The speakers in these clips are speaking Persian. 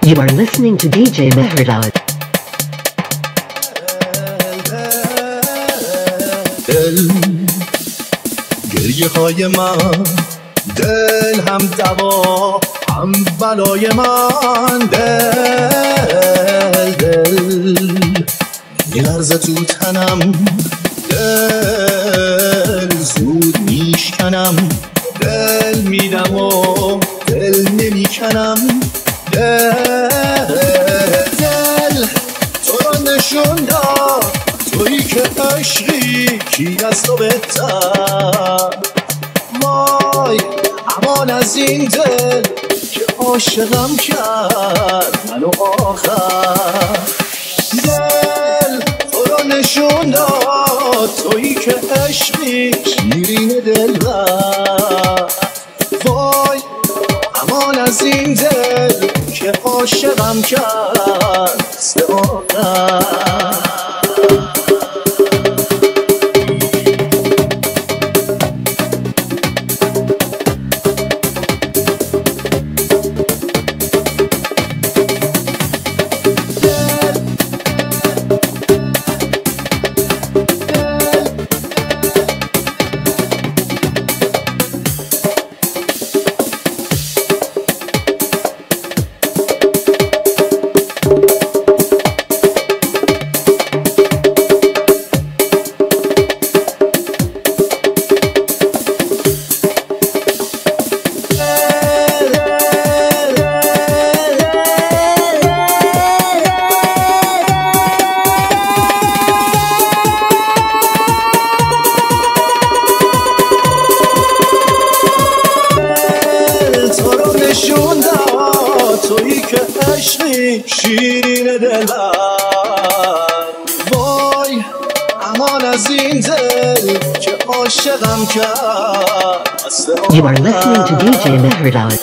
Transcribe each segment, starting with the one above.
You are listening to DJ Mehrdad. دل گریه های من، دل هم دوا هم بلای من. دل میلرزه تو تنم، دل زود میشکنم، دل میدم و دل نمیکنم. دل تو را نشون داد، تویی که عشقی، کی از تو بهتر. وای امان از این دل که عاشقم کرد منو آخر. دل تو را نشون داد، تویی که عشقی، شیرین دلبر. وای امان از این دل که عاشقم کرد مثل آخر. تویی که عشقی، شیرین دلبر. وای امان از این دل که عاشقم کرد مثل آخر. You are listening to DJ Mehrdad.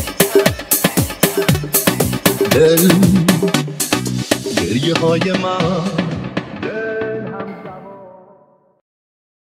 دل گریه های من،